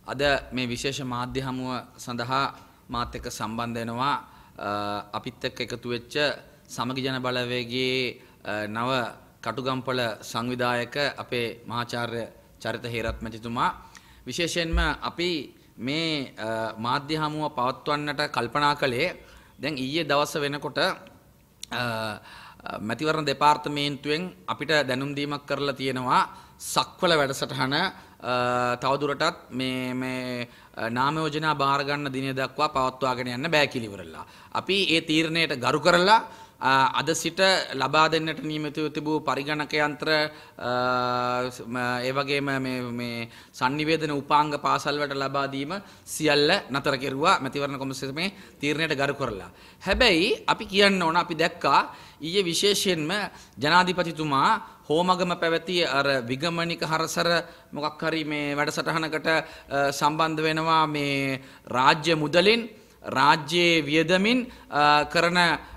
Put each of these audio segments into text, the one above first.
අද මේ විශේෂ මාධ්‍ය හමුව සඳහා මාත් එක්ක සම්බන්ධ වෙනවා අපිත් එක්ක එකතු වෙච්ච සමගි ජන බලවේගයේ නව කටුගම්පල සංවිධායක අපේ මහාචාර්ය චරිත හේරත් මැතිතුමා විශේෂයෙන්ම අපි මේ මාධ්‍ය හමුව පවත්වන්නට කල්පනා කළේ දැන් ඊයේ දවස් වෙනකොට මැතිවරණ දෙපාර්තමේන්තුවෙන් අපිට දැනුම් දීමක් කරලා තියෙනවා සක්වල වැඩසටහන තවදුරටත් මේ නාම යෝජනා බාර ගන්න දිනය දක්වා පවත්වාගෙන යන්න බෑ කියලා ඉවරලා. අපි ඒ තීරණයට ගරු කරලා අද සිට ලබා දෙන්නට නියමිතව තිබූ පරිගණක යන්ත්‍ර ඒ වගේම මේ sannivedana උපාංග පාසල් වලට ලබා දීම සියල්ල නතර කෙරුවා මැතිවරණ කොමිසමේ තීරණයට ගරු කරලා. හැබැයි අපි කියන්න ඕන අපි දැක්කා ඊයේ විශේෂයෙන්ම ජනාධිපතිතුමා හෝමගම පැවති අර විගමනික හරසර මොකක් හරි මේ වැඩසටහනකට සම්බන්ධ වෙනවා මේ රාජ්‍ය මුදලින් රාජ්‍යයේ වියදමින් කරන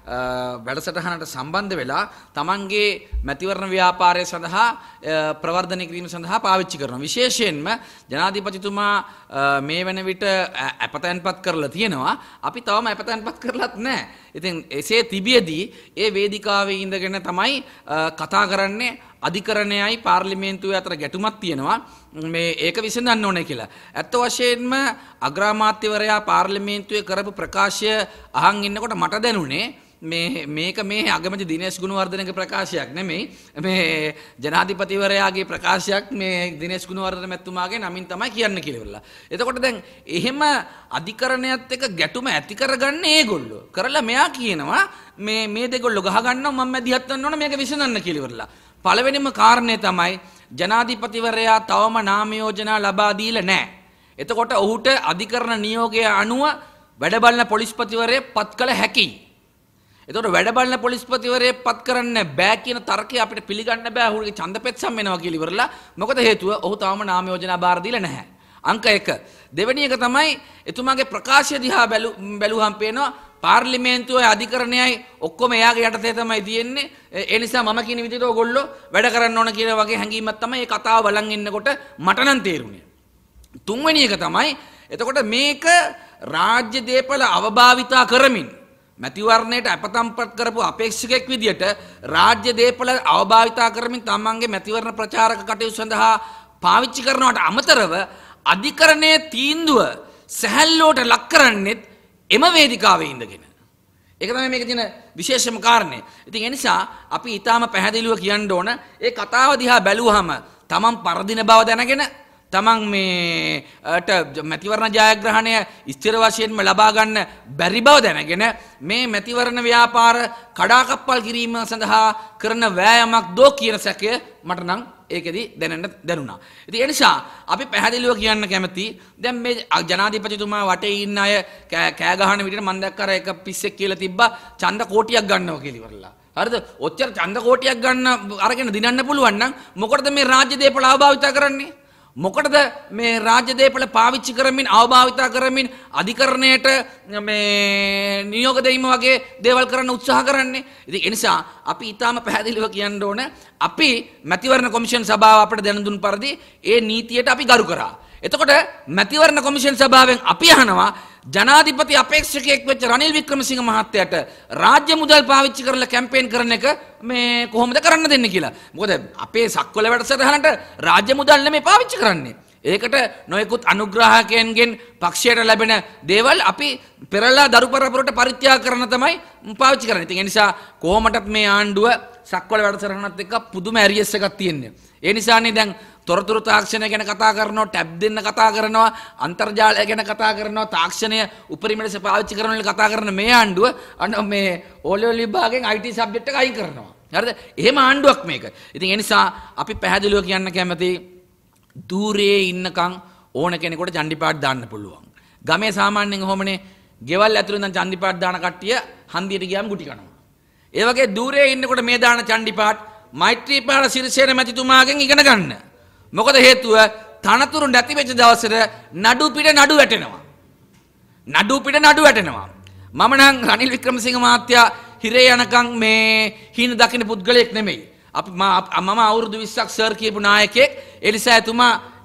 වැඩසටහනට සම්බන්ධ වෙලා තමන්ගේ මැතිවරණ ව්‍යාපාරය සඳහා ප්‍රවර්ධනය කිරීම සඳහා පාවිච්චි කරනවා. විශේෂයෙන්ම ජනාධිපතිතුමා මේ වෙන විට අපතැන්පත් කරලා තියෙනවා. අපි තවම අපතැන්පත් කරලත් නැහැ. ඉතින් එසේ තිබියදී ඒ වේදිකාවේ ඉඳගෙන තමයි කතා කරන්නේ අධිකරණයයි පාර්ලිමේන්තුවේ අතර ගැටුමක් තියෙනවා. මේ ඒක විසඳන්න ඕනේ කියලා. ඇත්ත වශයෙන්ම අග්‍රාමාත්‍යවරයා පාර්ලිමේන්තුවේ කරපු ප්‍රකාශය අහන් ඉන්නකොට මට දැනුනේ මේක මේ අගමැති දිනේෂ් ගුණවර්ධනගේ ප්‍රකාශයක් නෙමෙයි මේ ජනාධිපතිවරයාගේ ප්‍රකාශයක් මේ දිනේෂ් ගුණවර්ධන මැතිතුමාගේ නමින් තමයි කියන්න කියලා ඉවරලා. එතකොට දැන් එහෙම අධිකරණයත් එක්ක ගැටුම ඇති කරගන්නේ ඒගොල්ලෝ. කරලා මෙයා කියනවා මේ දෙගොල්ලෝ ගහ ගන්නවා මම මැදිහත් වෙන්න ඕන මේක විසඳන්න කියලා ඉවරලා. පළවෙනිම කාරණේ තමයි ජනාධිපතිවරයා තවම නාම යෝජනා ලබා දීලා නැහැ. එතකොට ඔහුට අධිකරණ නියෝගය අනුව වැඩ බලන පොලිස්පතිවරයෙක් පත් කළ හැකියි. එතකොට වැඩ බලන පොලිස්පතිවරයෙක් පත් කරන්න බෑ කියන තර්කය අපිට පිළිගන්න බෑ. ඔහුගේ ඡන්දපෙත්සම් වෙනවා කියලා ඉවරලා. මොකද හේතුව ඔහු තවම නාම යෝජනා බාර දීලා නැහැ. අංක 1. දෙවෙනි එක තමයි එතුමාගේ ප්‍රකාශය දිහා බැලුවහම පේනවා පාර්ලිමේන්තුවේ අධිකරණයයි ඔක්කොම එයාගේ යටතේ තමයි තියෙන්නේ. ඒ නිසා මම කියන විදිහට ඕගොල්ලෝ වැඩ කරන්න ඕන කියන වගේ හැඟීමක් තමයි මේ කතාව බලන් ඉන්නකොට මට නම් තේරුනේ. තුන්වෙනි එක තමයි එතකොට මේක රාජ්‍ය දේපල අවභාවිතා කරමින් මැතිවරණයට අපතම්පත් කරපු අපේක්ෂකෙක් විදියට රාජ්‍ය දේපල අවභාවිතා කරමින් තමන්ගේ මැතිවරණ ප්‍රචාරක කටයුතු සඳහා පාවිච්චි කරනවට අමතරව අධිකරණයේ තීන්දුව සැහැල්ලුවට ලක් කරන්නෙත් එම වේදිකාවේ ඉඳගෙන. ඒක තමයි මේකේ තියෙන විශේෂම කාරණේ. ඉතින් ඒ නිසා අපි ඊටාම පැහැදිලිව කියන්න ඕන ඒ කතාව දිහා බැලුවහම තමන් පරදින බව දැනගෙන තමන් මේට මැතිවරණ ජයග්‍රහණය ස්ථිර වශයෙන්ම ලබා ගන්න බැරි බව දැනගෙන මේ මැතිවරණ ව්‍යාපාර කඩාකප්පල් කිරීම සඳහා කරන වෑයමක් දෝ කියන සැකය මට නම් ඒකෙදි දැනුණා. ඉතින් ඒ නිසා අපි පැහැදිලිව කියන්න කැමති දැන් මේ ජනාධිපතිතුමා වටේ ඉන්න අය කෑ ගහන විදිහට මම දැක්කර එක පිස්සෙක් කියලා තිබ්බා ඡන්ද කෝටියක් ගන්නවා කියලා ඉවරලා. හරිද? ඔච්චර ඡන්ද කෝටියක් ගන්න අරගෙන දිනන්න පුළුවන් නම් මොකටද මේ රාජ්‍ය දේපල අවභාවිතා කරන්නේ? මොකටද මේ රාජ්‍ය දේපල පාවිච්චි කරමින් අවභාවිතා කරමින් අධිකරණයට මේ නියෝග දෙීම වගේ දේවල් කරන්න උත්සාහ කරන්නේ. ඉතින් ඒ නිසා අපි ඊටාම පැහැදිලිව කියන්න ඕන අපි මැතිවරණ කොමිෂන් සභාව අපිට දැනුම් දුන් පරිදි ඒ නීතියට අපි ගරු කරා. එතකොට මැතිවරණ කොමිෂන් සභාවෙන් අපි අහනවා ජනාධිපති අපේක්ෂකයෙක් වෙච්ච රනිල් වික්‍රමසිංහ මහත්තයාට රාජ්‍ය මුදල් පාවිච්චි කරලා කැම්පේන් කරන එක මේ කොහොමද කරන්න දෙන්නේ කියලා. මොකද අපේ සක්වල වැඩසටහනට රාජ්‍ය මුදල් නෙමෙයි පාවිච්චි කරන්නේ. ඒකට නොයෙකුත් අනුග්‍රාහකයන්ගෙන් පක්ෂයට ලැබෙන දේවල් අපි පෙරලා දරු පරපුරට පරිත්‍යාග කරන තමයි පාවිච්චි කරන්නේ. ඉතින් ඒ නිසා කොහොමදත් මේ ආණ්ඩුව සක්වල වැඩසටහනත් එක්ක පුදුම ඇරියස් එකක් තියෙන්නේ. ඒ නිසානේ දැන් තොරතුරු තාක්ෂණය ගැන කතා කරනවා, ටැබ් දෙන්න කතා කරනවා, අන්තර්ජාලය ගැන කතා කරනවා, තාක්ෂණය උපරිම ලෙස පාවිච්චි කරන වල කතා කරන මේ ආණ්ඩුව මේ ඕලෙවල් විභාගයෙන් IT සබ්ජෙක්ට් එක අයින් කරනවා. හරිද? එහෙම ආණ්ඩුවක් මේක. ඉතින් ඒ නිසා අපි පැහැදිලිව කියන්න කැමති දූරේ ඉන්නකම් ඕන කෙනෙකුට චන්ඩිපාට් දාන්න පුළුවන්. ගමේ සාමාන්‍යයෙන් කොහොමනේ ගෙවල් ඇතුළේ ඉඳන් චන්ඩිපාට් දාන කට්ටිය හන්දියට ගියාම ගුටි කනවා. ඒ වගේ දූරේ ඉන්නකොට මේ දාන චන්ඩිපාට් මෛත්‍රීපාල සිරිසේන මැතිතුමාගෙන් ඉගෙන ගන්න. මොකද හේතුව තනතුරු නැති වෙච්ච දවසට නඩු පිට නඩු වැටෙනවා. නඩු පිට නඩු වැටෙනවා. මම නම් රනිල් වික්‍රමසිංහ මහත්තයා හිරේ යනකම් මේ හිණ දකින්න පුද්ගලයෙක් නෙමෙයි. අපි මම අවුරුදු 20ක් සර් කියපු නායකයෙක්. ඒ නිසා එතුමා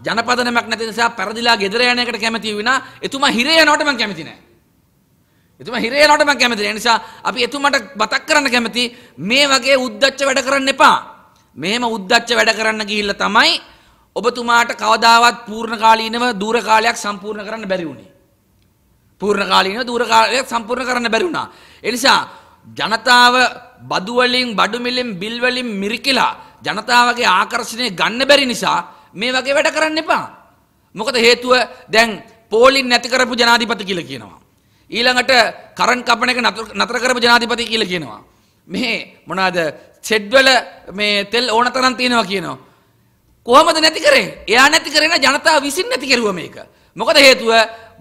ජනපදනමක් නැති නිසා පෙරදිලා ගෙදර යන එකට කැමති විනා එතුමා හිරේ යනවට මම කැමති නැහැ. එතුමා හිරේ යනවට මම කැමති නැහැ. ඒ නිසා අපි එතුමාට බතක් කරන්න කැමති මේ වගේ උද්දච්ච වැඩ කරන්න එපා. මෙහෙම උද්දච්ච වැඩ කරන්න ගිහිල්ලා තමයි ඔබතුමාට කවදාවත් පූර්ණ කාලීනව දූර කාලයක් සම්පූර්ණ කරන්න බැරි වුණේ. පූර්ණ කාලීනව දූර කාලයක් සම්පූර්ණ කරන්න බැරි වුණා. ඒ නිසා ජනතාව බදු වලින් බඩු මිලින් බිල් වලින් මිරිකිලා ජනතාවගේ ආකර්ෂණය ගන්න බැරි නිසා මේ වගේ වැඩ කරන්න එපා. මොකද හේතුව දැන් පෝලින් නැති කරපු ජනාධිපති කියලා කියනවා. ඊළඟට කරන්ට් කපන එක නතර කරපු ජනාධිපති කියලා කියනවා. මේ මොනවාද සෙඩ් වල මේ තෙල් ඕන තරම් තියෙනවා කියනවා. කොහොමද නැති කරේ? එයා නැති කරේ ජනතාව විසින් නැති කරුවා මේක. මොකද හේතුව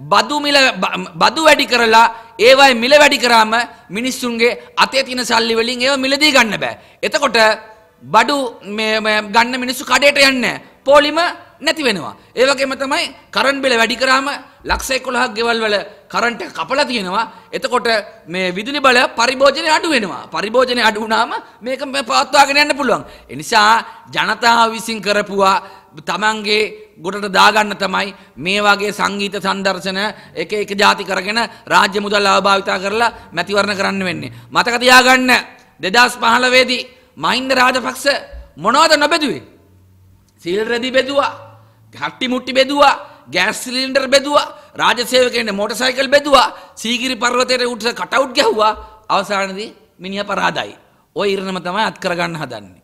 බදු වැඩි කරලා ඒවයි මිල වැඩි කරාම මිනිස්සුන්ගේ අතේ තියෙන සල්ලි වලින් ඒව මිලදී ගන්න බෑ. එතකොට බඩු ගන්න මිනිස්සු කඩේට යන්නේ නැහැ. පොලිම නැති වෙනවා. ඒ වගේම තමයි කරන්ට් බිල වැඩි කරාම ලක්ෂ 11ක් ගෙවල් වල කරන්ට් එක කපලා තියෙනවා. එතකොට මේ විදුලි බල පරිභෝජනය අඩු වෙනවා. පරිභෝජනය අඩු වුණාම මේක පවත්වාගෙන යන්න පුළුවන්. ඒ නිසා ජනතාව විසින් කරපුවා තමන්ගේ ගොඩට දාගන්න තමයි මේ වගේ සංගීත සංදර්ශන එක ಜಾති කරගෙන රාජ්‍ය මුදල් අවභාවිතා කරලා මැතිවරණ කරන්න වෙන්නේ. මතක තියාගන්න 2015 දී මහින්ද රාජපක්ෂ මොනවද නොබෙදුවේ? සීල් රෙදි බෙදුවා, හට්ටි මුට්ටි බෙදුවා, ගෑස් සිලින්ඩර් බෙදුවා, රාජසේවකයන්ට මොටරසයිකල් බෙදුවා, සීගිරි පර්වතයට උඩ කටවුට් ගැහුවා. අවසානයේදී මිනිහා පරාදයි. ඔය ඉරණම තමයි අත් කරගන්න හදන්නේ.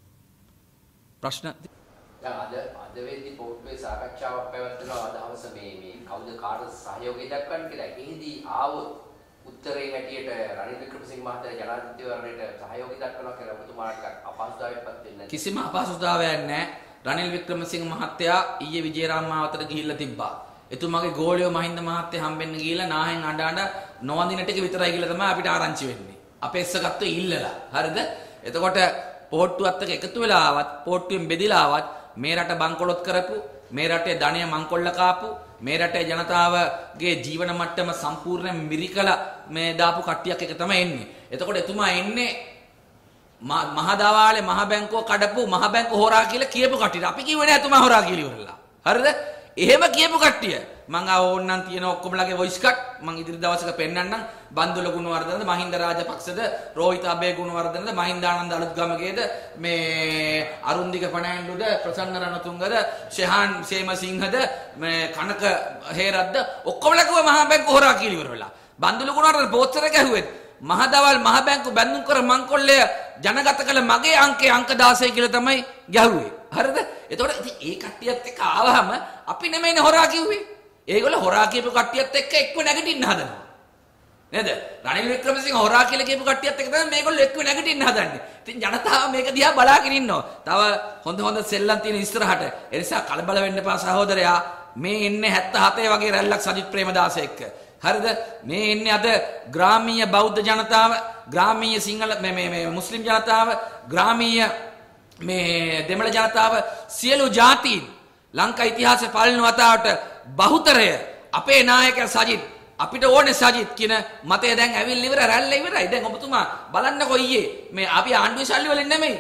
ප්‍රශ්න අද වෙද්දී පොට්ටුවේ සාකච්ඡාවක් පැවැත්වෙනවා අදහස මේ කවුද කාටද සහයෝගය දක්වන්නේ කියලා. එහිදී ආවොත් උත්තරේ හැටියට රනිල් වික්‍රමසිංහ මහත්තයා ජනාධිපතිවරණයට සහයෝගය දක්වනවා කියලා ඔබතුමාට අපහසුතාවයක්වත් වෙන්නේ නැහැ. කිසිම අපහසුතාවයක් නැහැ. රනිල් වික්‍රමසිංහ මහත්තයා ඊයේ විජේරාම මාවතට ගිහිල්ලා තිබ්බා. එතුමාගේ ගෝලියෝ මහින්ද මහත්තයා හම්බෙන්න ගිහිල්ලා නාහෙන් අඬ නොවඳින ටික විතරයි කියලා තමයි අපිට ආරංචි වෙන්නේ. අපේ එස්සගත්තු ඉල්ලලා. හරිද? එතකොට පොට්ටුවත් එක්ක එකතු වෙලා ආවත් පොට්ටුවෙන් බෙදිලා ආවත් මේ රට බංකොලොත් කරපු, මේ රටේ ධනය මංකොල්ල කාපු, මේ රටේ ජනතාවගේ ජීවන මට්ටම සම්පූර්ණයෙන් මිරිකලා මේ දාපු කට්ටියක් එක තමයි එන්නේ. එතකොට එතුමා එන්නේ මහ දවාලේ මහ බැංකුව කඩපු මහ බැංකුව හොරා කියලා කියපු කට්ටියට. අපි කිව්වේ නෑ එතුමා හොරා කියලා ඉවරලා. හරිද? එහෙම කියපු කට්ටිය මං ඕන්නම් තියෙන ඔක්කොමලගේ වොයිස් කට් මං ඉදිරි දවසක පෙන්නන්නම්. බන්දුල ගුණවර්ධනද, මහින්ද රාජපක්ෂද, රෝහිත අබේ ගුණවර්ධනද, මහින්දානන්ද අලුත්ගමගේද, මේ අරුන්දික පණෑන්ඩුද, ප්‍රසන්න රණතුංගද, ෂෙහාන් සේමසිංහද, මේ කනක හේරද්ද ඔක්කොමලගේ මහා බැංකුව හොරා කියලා ඉවරලා. බන්දුල ගුණවර්ධන පෝස්ටර් එක ඇහුවෙත් මහදවල් මහ බැංකුව බැඳුම් කර මංකොල්ලය ජනගත කළ මගේ අංකේ අංක 16 කියලා තමයි ගැහුවේ. හරිද? එතකොට ඉතින් ඒ කට්ටියත් එක්ක ආවහම අපි නෙමෙයිනේ හොරා කිව්වේ. ඒගොල්ලෝ හොරා කියපු කට්ටියත් එක්ක එක්ව නැගිටින්න හදනවා. නේද? රනිල් වික්‍රමසිංහ හොරා කියලා කියපු කට්ටියත් එක්ක තමයි මේගොල්ලෝ එක්ව නැගිටින්න හදන්නේ. ඉතින් ජනතාව මේක දිහා බලාගෙන ඉන්නවා. තව හොඳ සෙල්ලම් තියෙන ඉස්සරහට. ඒ නිසා කලබල වෙන්න එපා සහෝදරයා. මේ එන්නේ 77 වගේ රැල්ලක් සජිත් ප්‍රේමදාස එක්ක. හරිද? මේ එන්නේ අද ග්‍රාමීය බෞද්ධ ජනතාව, ග්‍රාමීය සිංහල මේ මුස්ලිම් ජනතාව, ග්‍රාමීය මේ දෙමළ ජනතාව සියලු ජාතීන් ලංකා ඉතිහාසයේ පළවෙනි වතාවට බහුතරය අපේ නායකයා සජිත් අපිට ඕනේ සජිත් කියන මතය දැන් ඇවිල්ලා ඉවර රැල්ල ඉවරයි. දැන් ඔබතුමා බලන්නකෝ ඊයේ මේ අපි ආණ්ඩුවේ සල්ලි වලින් නෙමෙයි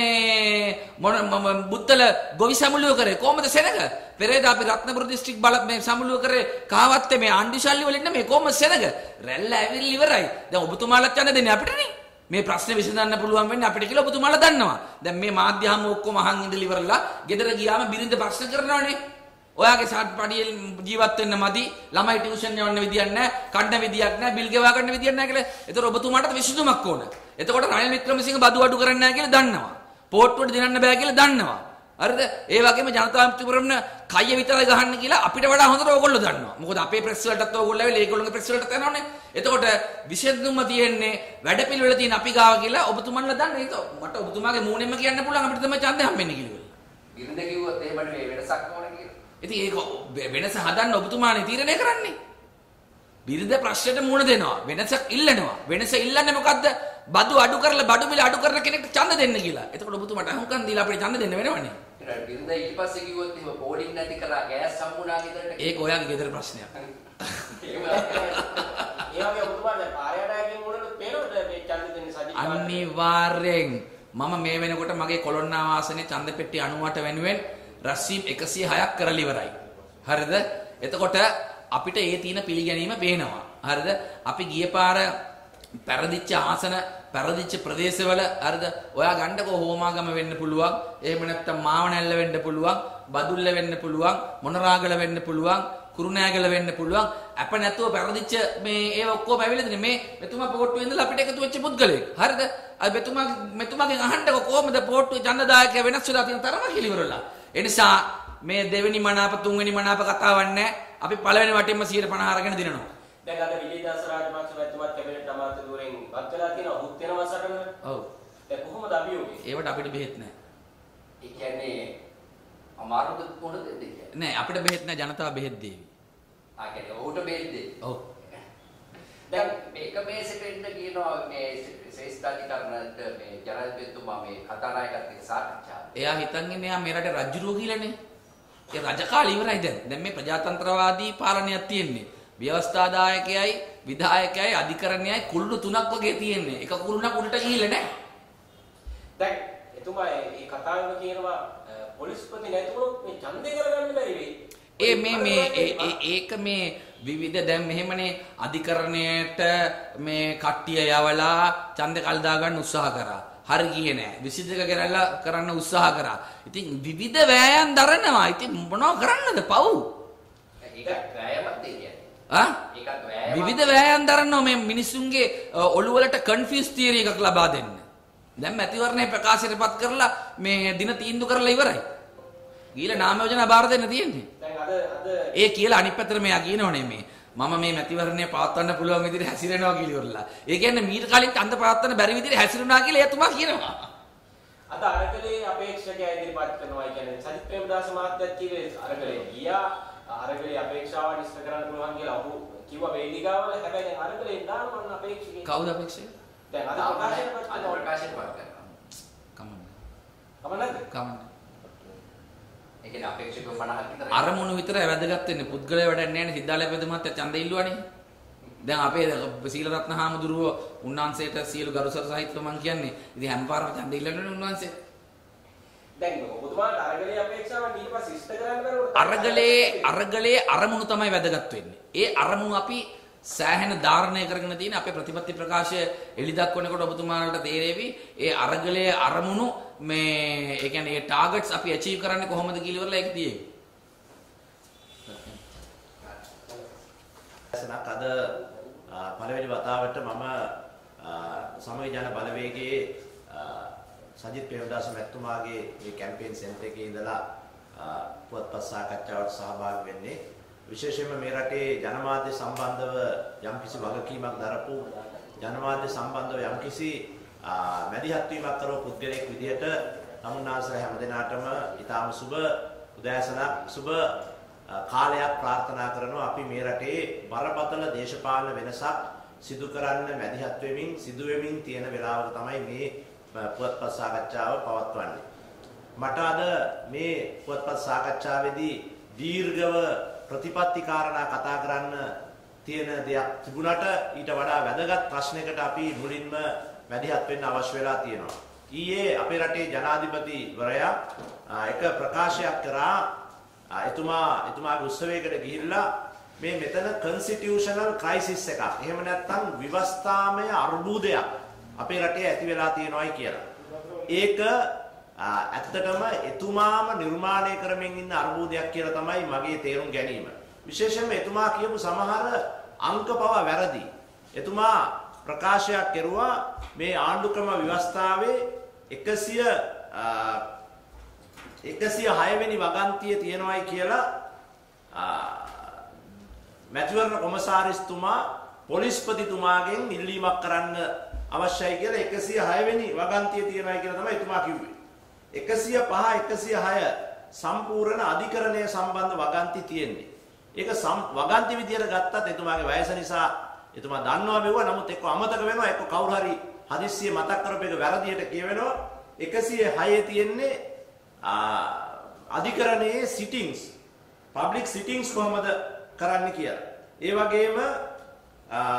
මේ බුත්තල ගොවි සමුළුව කරේ කොහමද සෙනග? පෙරේද අපි රත්නපුර දිස්ත්‍රික් බල මේ සමුළුව කරේ කාවත්තේ මේ ආණ්ඩුවේ සල්ලි වලින් නෙමෙයි කොහමද සෙනග? රැල්ල ඇවිල්ලා ඉවරයි. දැන් ඔබතුමාලත් යන්න දෙන්නේ අපිටනේ. මේ ප්‍රශ්නේ විසඳන්න පුළුවන් වෙන්නේ අපිට කියලා ඔබතුමාලා දන්නවා. දැන් මේ මාධ්‍ය හමු ඔක්කොම අහන් ඉඳලා ඉවරලා ගෙදර ගියාම බිරිඳ ප්‍රශ්න කරනවනේ. ඔයාගේ සාත්පඩියෙන් ජීවත් වෙන්න මදි, ළමයි ටියුෂන් යවන්න විදියක් නැහැ, කඩන විදියක් නැහැ, බිල් ගෙවා ගන්න විදියක් නැහැ කියලා. ඒතර ඔබතුමාට විසඳුමක් ඕන. එතකොට රනිල් වික්‍රමසිංහ බදු අඩු කරන්නේ නැහැ කියලා දන්නවා. පෝට්ටුවට දිනන්න බෑ කියලා දන්නවා. හරිද? ඒ වගේම ජනතා විමුක්තිපෙරමුණ කය විතරයි ගහන්න කියලා අපිට වඩා හොඳට ඕගොල්ලෝ දන්නවා. මොකද අපේ ප්‍රෙස් වලටත් ඕගොල්ලෝ ඇවිල්ලා ඒගොල්ලෝගේ ප්‍රෙස් වලටත් යනවනේ. එතකොට විශේෂයෙන්ම තියෙන්නේ වැඩපිළිවෙල තියෙන අපි ගාව කියලා ඔබතුමන්ලා දන්නේ. ඒක මට ඔබතුමාගේ මූණෙන්ම කියන්න පුළුවන් අපිට තමයි ඡන්දය හම්බෙන්නේ කියලා. ඉරින්ද කිව්වොත් එහෙමනේ මේ වෙනසක් ඕනේ කියලා. ඉතින් ඒක වෙනස හදන්න ඔබතුමානේ තීරණය කරන්නේ. බිරිඳ ප්‍රශ්නෙට මුහුණ දෙනවා. වෙනසක් ඉල්ලනවා. වෙනස ඉල්ලන්නේ මොකද්ද? බදු අඩු කරලා බඩු මිල අඩු කරන කෙනෙක්ට ඡන්ද දෙන්න කියලා. එතකොට ඔබතුමාට අහුම්කම් දීලා අපිට ඡන්ද දෙන්න වෙනවනේ. බිරිඳ ඊට පස්සේ කිව්වොත් එහෙම පෝලිං නැති කරලා ගෑස් සම්මුණා ගෙදරට. ඒක ඔයාගේ ගෙදර ප්‍රශ්නයක්. අනිවාර්යෙන් මම මේ වෙනකොට මගේ කොළොන්නාව ආසනේ ඡන්ද පෙට්ටිය 98 වෙනුවෙන් රැස්වීම් 106ක් කරලා ඉවරයි. හරිද? එතකොට අපිට ඒ තියෙන පිළිගැනීම පේනවා. හරිද? අපි ගිය පාර පෙරදිච්ච ආසන පෙරදිච්ච ප්‍රදේශවල හරිද? ඔයා ගන්නකො හෝමාගම වෙන්න පුළුවන්. එහෙම නැත්නම් මාවනැල්ල වෙන්න පුළුවන්. බදුල්ල වෙන්න පුළුවන්. මොනරාගල වෙන්න පුළුවන්. කුරුණෑගල වෙන්න පුළුවන්. අප නැතුව පෙරදිච්ච මේ ඒව ඔක්කොම ඇවිල්ලාද මේ මෙතුමා පොට්ටුවේ ඉඳලා අපිට එකතු වෙච්ච පුද්ගලෙක්. හරිද? අය මෙතුමාගෙන් අහන්නකො කොහොමද පොට්ටුවේ ඡන්දදායකයා වෙනස් වෙලා තියෙන තරම කියලා ඉවරලා. ඒ නිසා මේ දෙවෙනි මනාප තුන්වෙනි මනාප කතාවක් නැහැ. අපි පළවෙනි වටින්ම 150 අරගෙන දිනනවා. දැන් අද විජේදාස රාජපක්ෂ මැතිතුමාත් කැබිනට් අමාත්‍යවරුන් වත් වෙලා තියෙනවා උත් වෙනවා සටන. ඔව්. දැන් කොහොමද අභියෝගය? ඒවට අපිට බෙහෙත් නැහැ. ඒ කියන්නේ අමාරුද කොහොමද දෙන්නේ? නෑ අපිට බෙහෙත් නැහැ ජනතාව බෙහෙත් දෙවි. ආ කියන්නේ ඔහුට බේල් දෙන්න. ඔව්. දැන් මේක මේසෙට එන්න කියනවා මේ ශ්‍රේෂ්ඨාධිකරණයට මේ ජනාධිපතිතුමා මේ කතානායකත් එක්ක සාකච්ඡා. එයා හිතන් ඉන්නේ එයා මේ රටේ රජුරෝ කියලානේ. ඒ රජ කාලේ ඉවරයි දැන්. දැන් මේ ප්‍රජාතන්ත්‍රවාදී පාලනයක් තියෙන්නේ. ව්‍යවස්ථාදායකයයි, විධායකයයි, අධිකරණයයි කුළුණු තුනක් වගේ තියෙන්නේ. එක කුළුණක් උඩට ගිහිල්ලා නැහැ. දැන් එතුමා මේ කතාවෙම කියනවා පොලිස්පති නැතුනොත් මේ ඡන්දේ කරගන්න බැරි වෙයි. ඒක මේ විවිධ දැන් මෙහෙමනේ අධිකරණයට මේ කට්ටිය යවලා ඡන්ද කල් දා ගන්න උත්සාහ කරා. හරි ගියේ නෑ. 22 ගෙනල්ලා කරන්න උත්සාහ කරා. ඉතින් විවිධ වෑයම් දරනවා. ඉතින් මොනව කරන්නද පව්? ඒක වෑයමක් කියන්නේ. ඒකත් වෑයම. විවිධ වෑයම් දරනවා මේ මිනිස්සුන්ගේ ඔළුව වලට කන්ෆියුස් තියරි එකක් ලබා දෙන්න. දැන් මැතිවරණය ප්‍රකාශයටපත් කරලා මේ දින තීන්දුව කරලා ඉවරයි. ගිහලා නාම යෝජනා බාර දෙන්න තියෙන්නේ. දැන් අද ඒ කියලා අනිත් පැත්තට මෙයා කියනවනේ මේ මම මේ මැතිවරණය පවත්වන්න පුළුවන් විදිහට හැසිරෙනවා කියලා ඉවරලා. ඒ කියන්නේ මීට කලින් ඡන්ද පවත්වන්න බැරි විදිහට හැසිරුණා කියලා එතුමා කියනවා. අද අරගලේ අපේක්ෂකයා ඉදිරිපත් කරනවා. ඒ කියන්නේ සජිත් ප්‍රේමදාස මහත්තයා කිව්වේ අරගලේ ගියා අරගලේ අපේක්ෂාවන් ඉෂ්ට කරන්න පුළුවන් කියලා ඔහු කිව්වා වේදිකාවල. හැබැයි දැන් අරගලේ දානවා නම් අපේක්ෂකේ. කවුද අපේක්ෂක? දැන් අද ප්‍රකාශයටපත් කරනවා. කමන්න. කමන්න. ඒ කියන්නේ අපේක්ෂකව 50ක් විතර අරමුණු විතරයි වැදගත් වෙන්නේ. පුද්ගලයා වැඩක් නැහැ නේ. සිද්ධාලය පෙදුමත් ඡන්ද ඉල්ලුවානේ. දැන් අපේ සීලරත්න හාමුදුරුවෝ උන්වහන්සේට සියලු ගරුසර සහිතව මම කියන්නේ. ඉතින් හැම පාරම ඡන්ද ඉල්ලන්නේ උන්වහන්සේ. දැන් ඔබතුමාට අරගලේ අපේක්ෂාවන් ඊට පස්සේ ඉෂ්ට කරන්න බැරුණා. අරගලේ අරමුණු තමයි වැදගත් වෙන්නේ. ඒ අරමුණු අපි සෑහෙන ධාරණය කරගෙන තියෙන අපේ ප්‍රතිපත්ති ප්‍රකාශය එළි දක්වනකොට ඔබතුමාලට තේරෙවි ඒ අරගලයේ අරමුණු මේ ඒ කියන්නේ ඒ ටාගට්ස් අපි අචීව් කරන්නේ කොහොමද කියලා ඉවරලා ඒක තියෙයි. සනක් අද පළවෙනි වතාවට මම සමගි ජන බලවේගයේ සජිත් ප්‍රේමදාස මැතිතුමාගේ මේ කැම්පේන් සෙන්ටර් එකේ ඉඳලා පුවත්පත් සාකච්ඡාවට සහභාගී වෙන්නේ. විශේෂයෙන්ම මේ රටේ ජනමාධ්‍ය සම්බන්ධව යම්කිසි වගකීමක් දරපු ජනමාධ්‍ය සම්බන්ධව යම්කිසි මැදිහත් වීමක් කරව පුද්ගලයෙක් විදිහට තමුන්නාසලා හැමදෙනාටම ඊටාම සුබ උදෑසනක් සුබ කාලයක් ප්‍රාර්ථනා කරනවා. අපි මේ රටේ බරපතල දේශපාලන වෙනසක් සිදු කරන්න මැදිහත් වෙමින් සිදු වෙමින් තියෙන වෙලාවක තමයි මේ පුවත්පත් සාකච්ඡාව පවත්වන්නේ. මට අද මේ පුවත්පත් සාකච්ඡාවේදී දීර්ඝව ප්‍රතිපත්ති කාරණා කතා කරන්න තියෙන දෙයක් තිබුණාට ඊට වඩා වැදගත් ප්‍රශ්නයකට අපි මුලින්ම මැදිහත් වෙන්න අවශ්‍ය වෙලා තියෙනවා. ඊයේ අපේ රටේ ජනාධිපතිවරයා එක ප්‍රකාශයක් කරා එතුමාගේ උත්සවයකට ගිහිල්ලා මේ මෙතන කන්ස්ටිටියුෂනල් ක්‍රයිසිස් එකක්. එහෙම නැත්නම් විවස්ථාමය අර්බුදයක් අපේ රටේ ඇති වෙලා තියෙනවායි කියලා. ඒක ඇත්තටම එතුමාම නිර්මාණය කරමින් ඉන්න අර්බුදයක් කියලා තමයි මගේ තේරුම් ගැනීම. විශේෂයෙන්ම එතුමා කියපු සමහර අංක පවා වැරදි. එතුමා ප්‍රකාශයක් කෙරුවා මේ ආණ්ඩුක්‍රම ව්‍යවස්ථාවේ 106 වෙනි වගන්තිය තියෙනවායි කියලා මැතිවරණ කොමසාරිස්තුමා පොලිස්පතිතුමාගෙන් ඉල්ලීමක් කරන්න අවශ්‍යයි කියලා 106 වෙනි වගන්තිය තියෙනවායි කියලා තමයි එතුමා කිව්වේ. 105 106 සම්පූර්ණ අධිකරණය සම්බන්ධ වගන්ති තියෙන්නේ. ඒක වගන්ති විදියට ගත්තත් එතුමාගේ වයස නිසා එතුමා දන්නවා මෙවුවා. නමුත් එක්ක අමතක වෙනවා, එක්ක කවුරු හරි හදිස්සිය මතක් කරපු එක වැරදියට කියවෙනවා. 106 තියෙන්නේ අධිකරණයේ සිටින්ග්ස්, පබ්ලික් සිටින්ග්ස් කොහොමද කරන්න කියලා. ඒ වගේම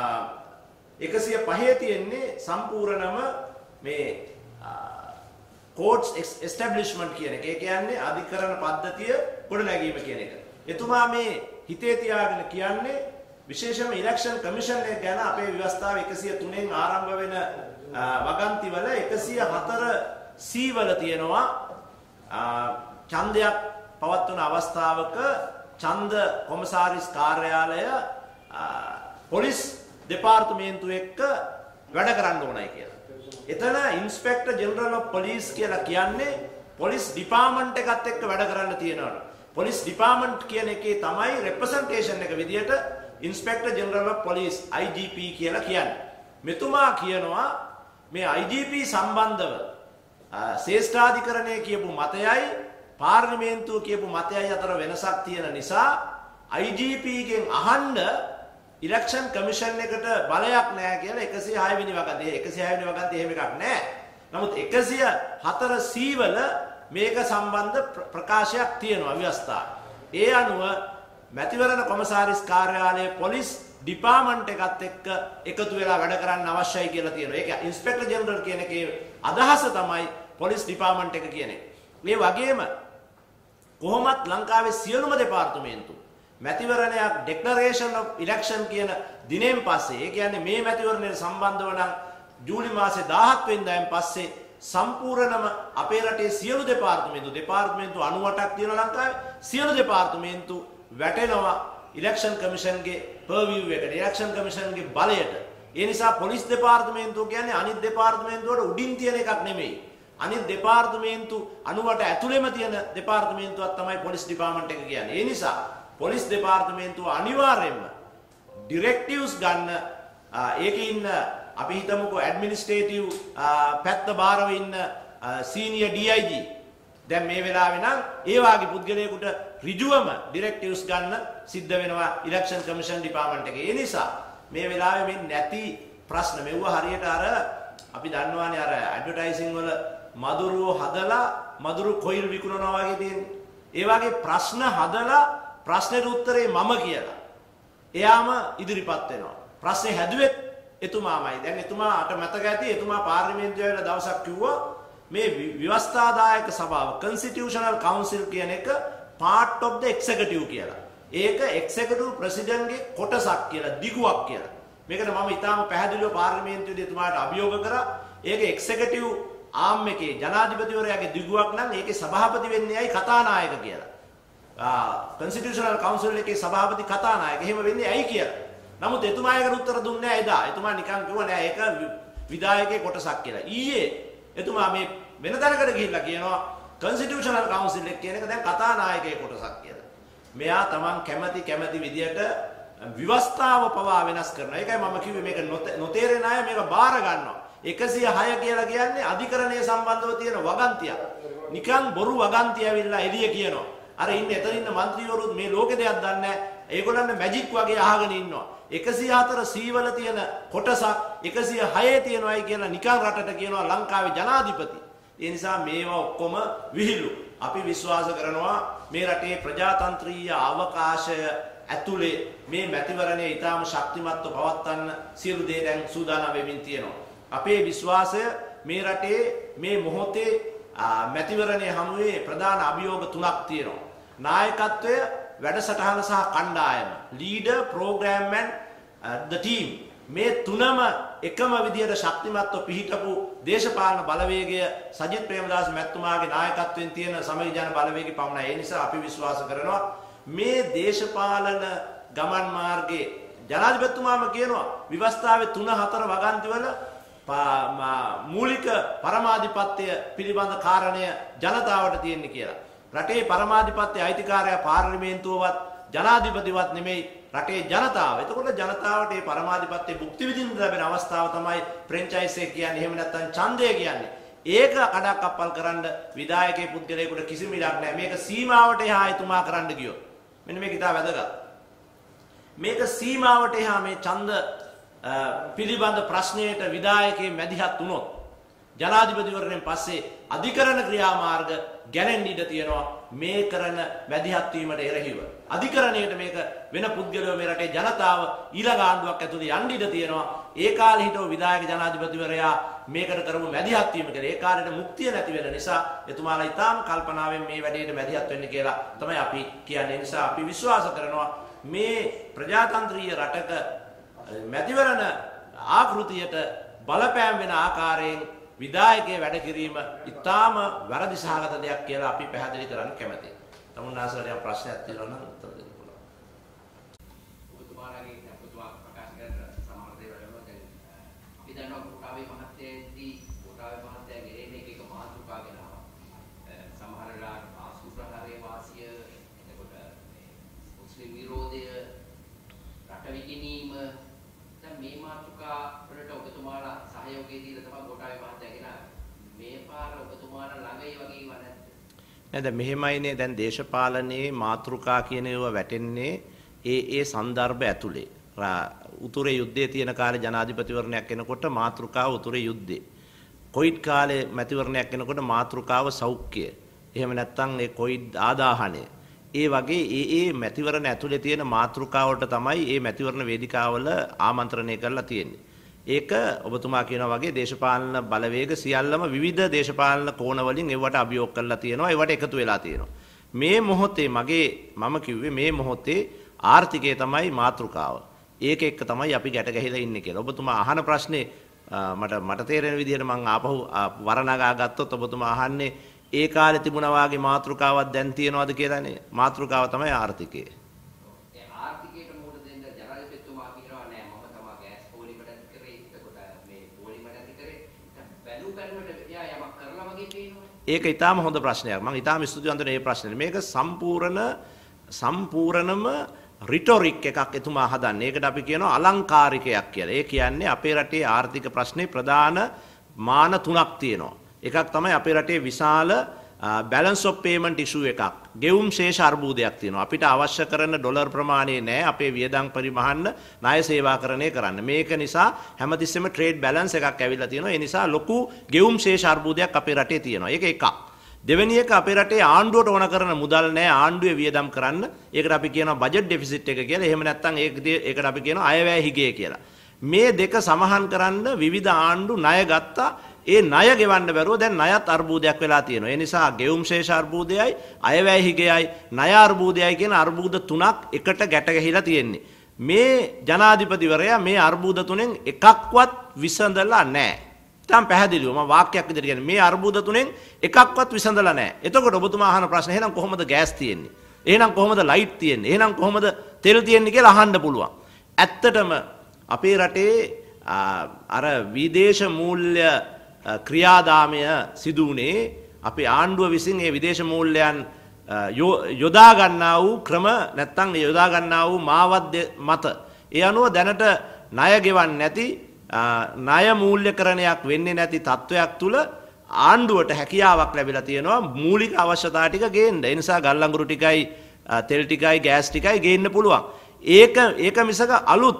105 තියෙන්නේ සම්පූර්ණම මේ courts establishment කියන එක. ඒ කියන්නේ අධිකරණ පද්ධතිය ගොඩනැගීම කියන එක. එතුමා මේ හිතේ තියාගෙන කියන්නේ විශේෂයෙන්ම ඉලෙක්ෂන් කමිෂන් එක ගැන අපේ ව්‍යවස්ථාව 103න් ආරම්භ වෙන වගන්ති වල 104 C වල තියෙනවා ඡන්දයක් පවත්වන අවස්ථාවක ඡන්ද කොමසාරිස් කාර්යාලය පොලිස් දෙපාර්තමේන්තුව එක්ක වැඩ කරන්න ඕනයි කියලා. එතන ඉන්ස්පෙක්ටර් ජෙනරල් ඔෆ් පොලිස් කියලා කියන්නේ පොලිස් ඩිපාර්ට්මන්ට් එකත් එක්ක වැඩ කරන්න තියෙනවා. පොලිස් ඩිපාර්ට්මන්ට් කියන එකේ තමයි රෙප්‍රසන්ටේෂන් එක විදියට inspector general of police IGP කියලා කියන්නේ. මෙතුමා කියනවා මේ IGP සම්බන්ධව ශ්‍රේෂ්ඨාධිකරණය කියපු මතයයි පාර්ලිමේන්තුව කියපු මතයයි අතර වෙනසක් තියෙන නිසා IGP ගෙන් අහන්න ඉලෙක්ෂන් කමිෂන් එකට බලයක් නැහැ කියලා 106 වෙනි වගන්තියේ 106 වෙනි වගන්තියේ එහෙම එකක් නැහැ. නමුත් 104 C වල මේක සම්බන්ධ ප්‍රකාශයක් තියෙනවා ව්‍යවස්ථාව. ඒ අනුව මැතිවරණ කොමසාරිස් කාර්යාලයේ පොලිස් ඩිපාර්ට්මන්ට් එකත් එක්ක එකතු වෙලා වැඩ කරන්න අවශ්‍යයි කියලා තියෙනවා. ඒක ඉන්ස්පෙක්ටර් ජෙනරල් කියන එකේ අදහස තමයි පොලිස් ඩිපාර්ට්මන්ට් එක කියන්නේ. මේ වගේම කොහොමත් ලංකාවේ සියලුම දෙපාර්තමේන්තු මැතිවරණයක් ඩෙක්ලරේෂන් ඔෆ් ඉලෙක්ෂන් කියන දිනෙන් පස්සේ ඒ කියන්නේ මේ මැතිවරණයට සම්බන්ධ වන ජූලි මාසේ 17 වෙනිදාන් පස්සේ සම්පූර්ණම අපේ රටේ සියලු දෙපාර්තමේන්තු 98ක් තියෙනවා ලංකාවේ සියලු දෙපාර්තමේන්තු වැටෙනවා ඉලෙක්ෂන් කමිෂන්ගේ පර්විව් එකට ඉලෙක්ෂන් කමිෂන්ගේ බලයට. ඒ නිසා පොලිස් දෙපාර්තමේන්තුව කියන්නේ අනිත් දෙපාර්තමේන්තුවට උඩින් තියෙන එකක් නෙමෙයි. අනිත් දෙපාර්තමේන්තු 98 ඇතුළෙම තියෙන දෙපාර්තමේන්තුවක් තමයි පොලිස් ඩිපාර්ට්මන්ට් එක කියන්නේ. ඒ නිසා පොලිස් දෙපාර්තමේන්තුව අනිවාර්යයෙන්ම ඩිරෙක්ටිව්ස් ගන්න ඒකේ ඉන්න අපි හිතමුකෝ ඇඩ්මිනිස්ට්‍රේටිව් පැත්ත බාරව ඉන්න සීනියර් DIG දැන් මේ වෙලාවේ නම් ඒ වාගේ පුද්ගලයෙකුට ඍජුවම ඩිරෙක්ටිව්ස් ගන්න සිද්ධ වෙනවා ඉලෙක්ෂන් කමිෂන් ඩිපාර්ට්මන්ට් එකේ. ඒ නිසා මේ වෙලාවේ මේ නැති ප්‍රශ්න මෙවුව හරියට අර අපි දන්නවානේ අර ඇඩ්වර්ටයිසින් වල මදුරුව හදලා මදුරු කොයිල් විකුණනවා වගේ තියෙන්නේ. ඒ වගේ ප්‍රශ්න හදලා ප්‍රශ්නෙට උත්තරේ මම කියලා. එයාම ඉදිරිපත් වෙනවා. ප්‍රශ්නේ හැදුවෙත් එතුමාමයි. දැන් එතුමාට මතක ඇති එතුමා පාර්ලිමේන්තුවේ වෙලා දවසක් කිව්වා මේ ව්‍යවස්ථාදායක සභාව constitutional council කියන එක part of the executive කියලා. ඒක executive presidentගේ කොටසක් කියලා දිගුවක් කියලා. මේකට මම ඊටාම පැහැදිලිව පාර්ලිමේන්තුවේදී එතුමාට අභියෝග කරා. ඒක executive arm එකේ ජනාධිපතිවරයාගේ දිගුවක් නම් ඒකේ සභාපති වෙන්නේ ඇයි කතානායක කියලා. constitutional council එකේ සභාපති කතානායක. එහෙම වෙන්නේ ඇයි කියලා. නමුත් එතුමා ඒකට උත්තර දුන්නේ නැහැ එදා. එතුමා නිකන් කිව්වා නෑ ඒක විධායකයේ කොටසක් කියලා. ඊයේ එතුමා මේ වෙන තැනකට ගිහිල්ලා කියනවා constitutional council එක කියන එක දැන් කතානායකයේ කොටසක් කියලා. මෙයා තමන් කැමති විදියට ව්‍යවස්ථාව පවා වෙනස් කරනවා. ඒකයි මම කිව්වේ මේක නොතේරෙන අය මේක බාර ගන්නවා. 106 කියලා කියන්නේ අධිකරණයේ සම්බන්ධව තියෙන වගන්තියක්. නිකන් බොරු වගන්තිය ඇවිල්ලා එළිය කියනවා. අර ඉන්නේ එතන ඉන්න മന്ത്രിවරුත් මේ ලෝකේ දෙයක් දන්නේ නැහැ. ඒගොල්ලන්ට මැජික් වගේ අහගෙන ඉන්නවා. 104 C වල තියෙන කොටසක් 106 තියෙනවායි කියලා නිකන් රටට කියනවා ලංකාවේ ජනාධිපති. ඒ නිසා මේවා ඔක්කොම විහිළු. අපි විශ්වාස කරනවා මේ රටේ ප්‍රජාතන්ත්‍රීය අවකාශය ඇතුලේ මේ මැතිවරණය ඊටාම ශක්තිමත්ව පවත්වන්න සියලු දේ දැන් සූදානම් වෙමින් තියෙනවා. අපේ විශ්වාසය මේ රටේ මේ මොහොතේ මැතිවරණයේ හමුවේ ප්‍රධාන අභියෝග තුනක් තියෙනවා. නායකත්වය, වැඩසටහන සහ කණ්ඩායම. leader, program and the team. මේ තුනම එකම විදියට ශක්තිමත්ව පිහිටපු දේශපාලන බලවේගය සජිත් ප්‍රේමදාස මැතිතුමාගේ නායකත්වයෙන් තියෙන සමගිජන බලවේගය පමණයි. ඒ නිසා අපි විශ්වාස කරනවා මේ දේශපාලන ගමන් මාර්ගයේ ජනාධිපතිතුමාම කියනවා ව්‍යවස්ථාවේ 3-4 වගන්තිවල මූලික පරමාධිපත්‍ය පිළිබඳ කාරණය ජනතාවට තියෙන්නේ කියලා. රටේ පරමාධිපත්‍ය අයිතිකාරයා පාර්ලිමේන්තුවවත් ජනාධිපතිවත් නෙමෙයි රටේ ජනතාව. එතකොට ජනතාවට මේ පරමාධිපත්‍ය භුක්ති විඳින්න ලැබෙන අවස්ථාව තමයි ෆ්‍රැන්චයිස් එක කියන්නේ. එහෙම නැත්නම් ඡන්දය කියන්නේ. ඒක කඩක්කප්පල් කරන්න විධායකයේ පුද්ගලයෙකුට කිසිම ඉඩක් නැහැ. මේක සීමාවට එහා එතුමා කරන්න ගියොත්. මෙන්න මේක ඉතා වැදගත්. මේක සීමාවට එහා මේ ඡන්ද පිළිබඳ ප්‍රශ්නයට විධායකයේ මැදිහත් වුණොත් ජනාධිපතිවරණයෙන් පස්සේ අධිකරණ ක්‍රියාමාර්ග ගැනෙන්න ඉඩ තියෙනවා මේ කරන මැදිහත් වීමට එරෙහිව. අධිකරණයට මේක වෙන පුද්ගලයෝ මේ රටේ ජනතාව ඊළඟ ආණ්ඩුවක් ඇතුළේ යන්න ඉඩ තියෙනවා. ඒ කාලේ හිටව විධායක ජනාධිපතිවරයා මේකට කරමු මැදිහත් වීම කියලා. ඒ කාලේට මුක්තිය නැති වෙන නිසා එතුමාලා ඊටාම කල්පනාවෙන් මේ වැඩේට මැදිහත් වෙන්න කියලා තමයි අපි කියන්නේ. නිසා අපි විශ්වාස කරනවා මේ ප්‍රජාතන්ත්‍රීය රටක මැතිවරණ ආකෘතියට බලපෑම් වෙන ආකාරයෙන් විධායකයේ වැඩ කිරීම ඊටාම වැරදි සහගත දෙයක් කියලා අපි පැහැදිලි කරන්න කැමතියි. තමුන්නාසලට යම් ප්‍රශ්නයක් තියෙනවා නම් උත්තර දෙන්න පුළුවන්. ඔබතුමාගේ ඔබතුමා ප්‍රකාශ කරන සමහර දේවල් වල දැන් අපි දන්නවා කොටාවේ මහත්තයේදී කොටාවේ මහත්තයා ගෙරෙන්නේ එක මාතෘකා ගෙනාවා. සමහර වෙලාවට ආසුප්‍රහාරයේ වාසිය එතකොට මුස්ලිම් විරෝධය රට විකිණීම දැන් මේ මාතෘකා වලට ඔබතුමාලා සහයෝගය දීලා තමයි කොටාවේ මහත්තයා ගෙනාවේ. මේ පාර ඔබතුමාලා ළඟ ඒ වගේ වනේ නේද මෙහෙමයිනේ දැන් දේශපාලනයේ මාතෘකා කියන ඒවා වැටෙන්නේ ඒ સંદર્ભ ඇතුලේ. උතුරේ යුද්ධයේ තියෙන කාලේ ජනාධිපතිවරණයක් එනකොට මාතෘකාව උතුරේ යුද්ධේ. කොයිඩ් කාලේ මැතිවරණයක් එනකොට මාතෘකාව සෞඛ්‍ය. එහෙම නැත්නම් ඒ කොයිඩ් ආදාහනය. ඒ වගේ ඒ මැතිවරණ ඇතුලේ තියෙන මාතෘකාවලට තමයි මේ මැතිවරණ වේදිකාවල ආමන්ත්‍රණය කරලා තියෙන්නේ. ඒක ඔබතුමා කියනවා වගේ දේශපාලන බලවේග සියල්ලම විවිධ දේශපාලන කෝණ වලින් ඒවට අභියෝග කරලා තියෙනවා ඒවට එකතු වෙලා තියෙනවා මේ මොහොතේ මම කිව්වේ මේ මොහොතේ ආර්ථිකය තමයි මාතෘකාව ඒක එක්ක තමයි අපි ගැට ගැහිලා ඉන්නේ කියලා ඔබතුමා අහන ප්‍රශ්නේ මට තේරෙන විදිහට මම ආපහු වරණගා ගත්තොත් ඔබතුමා අහන්නේ ඒ කාලේ තිබුණා වාගේ මාතෘකාවක් දැන් තියෙනවද කියලානේ මාතෘකාව තමයි ආර්ථිකය ඒක ඊටාම හොඳ ප්‍රශ්නයක්. මම ඊටාම ස්තුතිවන්ත වෙන මේ ප්‍රශ්නෙට. මේක සම්පූර්ණම රිටොරික් එකක් එතුමා හදන්නේ. ඒකට අපි කියනවා අලංකාරිකයක් කියලා. ඒ කියන්නේ අපේ රටේ ආර්ථික ප්‍රශ්නේ ප්‍රධාන මාන තුනක් තියෙනවා. එකක් තමයි අපේ රටේ විශාල balance of payment issue එකක්. ගෙවුම් ශේෂ අර්බුදයක් තියෙනවා. අපිට අවශ්‍ය කරන ඩොලර් ප්‍රමාණය නැහැ අපේ වියදම් පරිවහන්න ණය සේවාකරණය කරන්න. මේක නිසා හැමතිස්සෙම ට්‍රේඩ් බැලන්ස් එකක් ඇවිල්ලා තියෙනවා. ඒ නිසා ලොකු ගෙවුම් ශේෂ අර්බුදයක් අපේ රටේ තියෙනවා. ඒක එකක්. දෙවෙනි එක අපේ රටේ ආණ්ඩුවට ඕන කරන මුදල් නැහැ ආණ්ඩුවේ වියදම් කරන්න. ඒකට අපි කියනවා බජට් ඩෙෆිසිට් එක කියලා. එහෙම නැත්නම් ඒකට අපි කියනවා අයවැය හිගය කියලා. මේ දෙක සමහන් කරන්න විවිධ ආණ්ඩු ණය ගත්තා. ඒ ණය ගෙවන්න බැරුව දැන් ණයත් අර්බුදයක් වෙලා තියෙනවා. ඒ නිසා ගෙවුම් ශේෂ අර්බුදයයි අයවැය හිගයයි ණය අර්බුදයයි කියන අර්බුද තුනක් එකට ගැට ගැහිලා තියෙන්නේ. මේ ජනාධිපතිවරයා මේ අර්බුද තුනෙන් එකක්වත් විසඳලා නැහැ. දැන් පැහැදිලිව මම වාක්‍යයක් විදිහට කියන්නේ මේ අර්බුද තුනෙන් එකක්වත් විසඳලා නැහැ. එතකොට ඔබතුමා අහන ප්‍රශ්න එහෙනම් කොහොමද ගෑස් තියෙන්නේ? එහෙනම් කොහොමද ලයිට් තියෙන්නේ? එහෙනම් කොහොමද තෙල් තියෙන්නේ කියලා අහන්න පුළුවන්. ඇත්තටම අපේ රටේ අර විදේශ මූල්‍ය ක්‍රියාදාමය සිදු වුණේ අපේ ආණ්ඩුව විසින් ඒ විදේශ මූල්‍යයන් යොදා ගන්නා වූ ක්‍රම නැත්නම් යොදා ගන්නා වූ මාවත් මත ඒ අනුව දැනට ණය ගෙවන්නේ නැති ණය මූල්‍යකරණයක් වෙන්නේ නැති තත්වයක් තුල ආණ්ඩුවට හැකියාවක් ලැබිලා තියෙනවා මූලික අවශ්‍යතා ටික ගේන්න. ඒ නිසා ගල් අඟුරු ටිකයි තෙල් ටිකයි ගෑස් ටිකයි ගේන්න පුළුවන්. ඒක මිසක අලුත්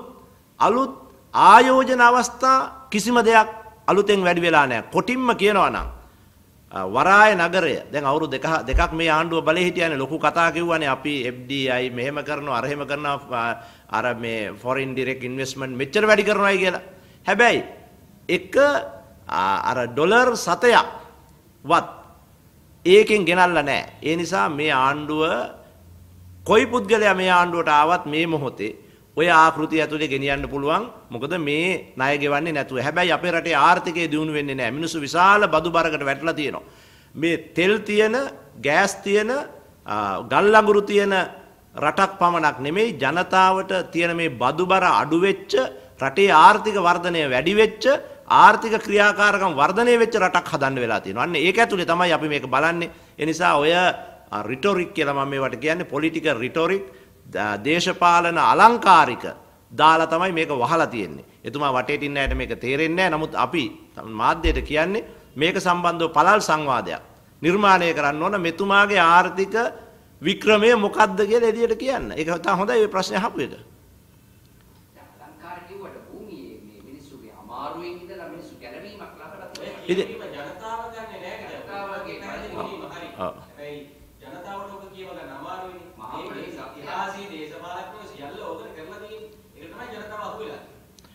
ආයෝජන අවස්ථා කිසිම දෙයක් අලුතෙන් වැඩි වෙලා නැහැ. කොටින්ම කියනවා නම් වරාය නගරය දැන් අවුරුදු දෙකක් මේ ආණ්ඩුව බලේ හිටියානේ ලොකු කතා කිව්වනේ අපි FDI මෙහෙම කරනවා අර එහෙම කරනවා අර මේ foreign direct investment මෙච්චර වැඩි කරනවායි කියලා. හැබැයි එක අර ඩොලර් 7ක් වත් ඒකෙන් ගෙනල්ලා නැහැ. ඒ නිසා මේ ආණ්ඩුව කොයි පුද්ගලයා මේ ආණ්ඩුවට ආවත් මේ මොහොතේ ඔය ආකෘතිය ඇතුලේ ගෙනියන්න පුළුවන්. මොකද මේ ණය ගෙවන්නේ නැතුව. හැබැයි අපේ රටේ ආර්ථිකය දියුණු වෙන්නේ නැහැ. මිනිස්සු විශාල බදු බරකට වැටලා තියෙනවා. මේ තෙල් තියෙන, ගෑස් තියෙන, ගල් අඟුරු තියෙන රටක් පමණක් නෙමෙයි ජනතාවට තියෙන මේ බදු බර අඩු වෙච්ච, රටේ ආර්ථික වර්ධනය වැඩි වෙච්ච, ආර්ථික ක්‍රියාකාරකම් වර්ධනය වෙච්ච රටක් හදන්න වෙලා තියෙනවා. අන්න ඒක ඇතුලේ තමයි අපි මේක බලන්නේ. ඒ නිසා ඔය රිටොරික් කියලා මම මේවට කියන්නේ පොලිටිකල් රිටොරික් දේශපාලන අලංකාරික දාලා තමයි මේක වහලා තියෙන්නේ. එතුමා වටේට ඉන්න අයට මේක තේරෙන්නේ නැහැ. නමුත් අපි මාධ්‍යයට කියන්නේ මේක සම්බන්ධව පළල් සංවාදයක් නිර්මාණය කරන්න ඕන. මෙතුමාගේ ආර්ථික වික්‍රමය මොකක්ද කියලා එළියට කියන්න. ඒක තමයි හොඳයි මේ ප්‍රශ්නේ අහපු එක. අලංකාර කිව්වට භූමියේ මේ මිනිස්සුගේ අමාරුවෙන් ඉඳලා මිනිස්සු ගැලවීමක් ලබලා තියෙනවා. ජනතාව දන්නේ නැහැ නේද? ජනතාවගේ පැහැදිලි කිරීම හරි. හැබැයි ජනතාවට ඔබ කියව ගන්න අමාරුයිනේ. මේක ඉතිහාස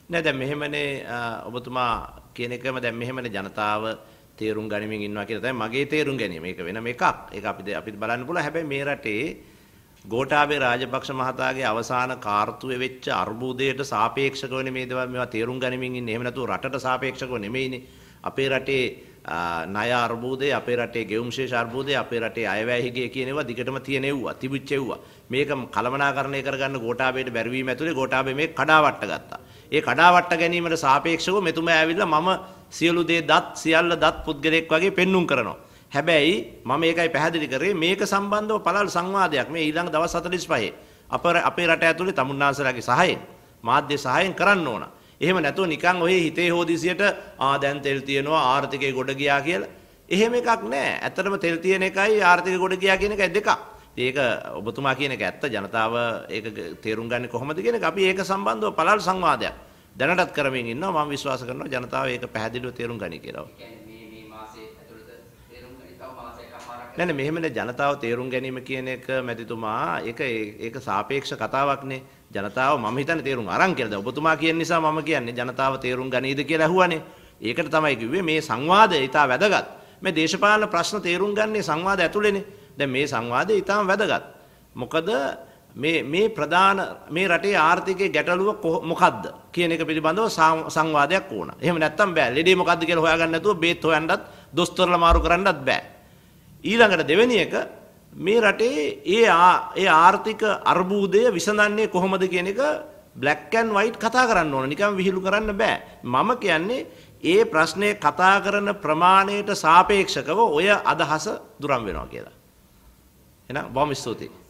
නෑ දැන් මෙහෙමනේ ඔබතුමා කියන එකම දැන් මෙහෙමනේ ජනතාව තේරුම් ගනිමින් ඉන්නවා කියලා තමයි මගේ තේරුම් ගැනීම. ඒක වෙනම එකක්. ඒක අපිට බලන්න පුළුවන්. හැබැයි මේ රටේ ගෝඨාභය රාජපක්ෂ මහතාගේ අවසාන කාර්තුවේ වෙච්ච අර්බුදයට සාපේක්ෂකවනේ මේ දේවල් මේවා තේරුම් ගනිමින් ඉන්නේ. එහෙම නැතුව රටට සාපේක්ෂකව නෙමෙයිනේ. අපේ රටේ ණය අර්බුදේ, අපේ රටේ ගෙවුම් ශේෂ අර්බුදේ, අපේ රටේ අයවැය හිගේ කියන ඒවා දිගටම තියෙනෙව්වා, තිබිච්ච ඒවා. මේක කළමනාකරණය කරගන්න ගෝඨාභයට බැරිවීම ඇතුලේ ගෝඨාභය මේක කඩාවට්ට ගත්තා. ඒ කඩාවට්ට ගැනීමට සාපේක්ෂව මෙතුමා ඇවිල්ලා මම සියලු දේ සියල්ල දත් පුද්ගලෙක් වගේ පෙන්눔 කරනවා. හැබැයි මම ඒකයි පැහැදිලි කරේ මේක සම්බන්ධව පළල් සංවාදයක් මේ ඊළඟ දවස් 45 අපේ රට ඇතුලේ තමුන්නාන්සලාගේ සහායෙන් මාධ්‍ය සහායෙන් කරන්න ඕන. එහෙම නැතුව නිකන් ඔය හිතේ හොදිසියට දැන් තෙල් තියෙනවා ආර්ථිකය ගොඩ ගියා කියලා. එහෙම එකක් නෑ. ඇත්තටම තෙල් තියෙන එකයි ආර්ථිකය ගොඩ ගියා කියන එකයි දෙකක්. ඒක ඔබතුමා කියන එක ඇත්ත. ජනතාව ඒක තේරුම් ගන්නේ කොහොමද කියන එක අපි ඒක සම්බන්ධව පළල් සංවාදයක් දැනටත් කරමින් ඉන්නවා. මම විශ්වාස කරනවා ජනතාව ඒක පැහැදිලිව තේරුම් ගනි කියලා. නෑ මෙහෙමනේ ජනතාව තේරුම් ගැනීම කියන එක මැතිතුමා ඒක සාපේක්ෂ කතාවක්නේ. ජනතාව මම හිතන්නේ තේරුම් අරන් කියලා. දැන් ඔබතුමා කියන නිසා මම කියන්නේ ජනතාව තේරුම් ගනීද කියලා අහුවානේ. ඒකට තමයි කිව්වේ මේ සංවාදය ඊටා වැදගත්. මේ දේශපාලන ප්‍රශ්න තේරුම් ගන්නේ සංවාද ඇතුළේනේ. දැන් මේ සංවාදය ඊටාම වැදගත්. මොකද මේ ප්‍රධාන මේ රටේ ආර්ථිකයේ ගැටලුව මොකද්ද කියන එක පිළිබඳව සංවාදයක් ඕන. එහෙම නැත්තම් බෑ. ලෙඩේ මොකද්ද කියලා හොයාගන්න නැතුව බේත් හොයන්නත් දොස්තරලා මාරු කරන්නත් බෑ. ඊළඟට දෙවෙනි එක මේ රටේ ඒ ආර්ථික අර්බුදය විසඳන්නේ කොහොමද කියන එක black and white කතා කරන්න ඕන. නිකන් විහිළු කරන්න බෑ. මම කියන්නේ ඒ ප්‍රශ්නේ කතා කරන ප්‍රමාණයට සාපේක්ෂකව ඔය අදහස දුරම් වෙනවා කියලා. එහෙනම් බොහොම ස්තුතියි.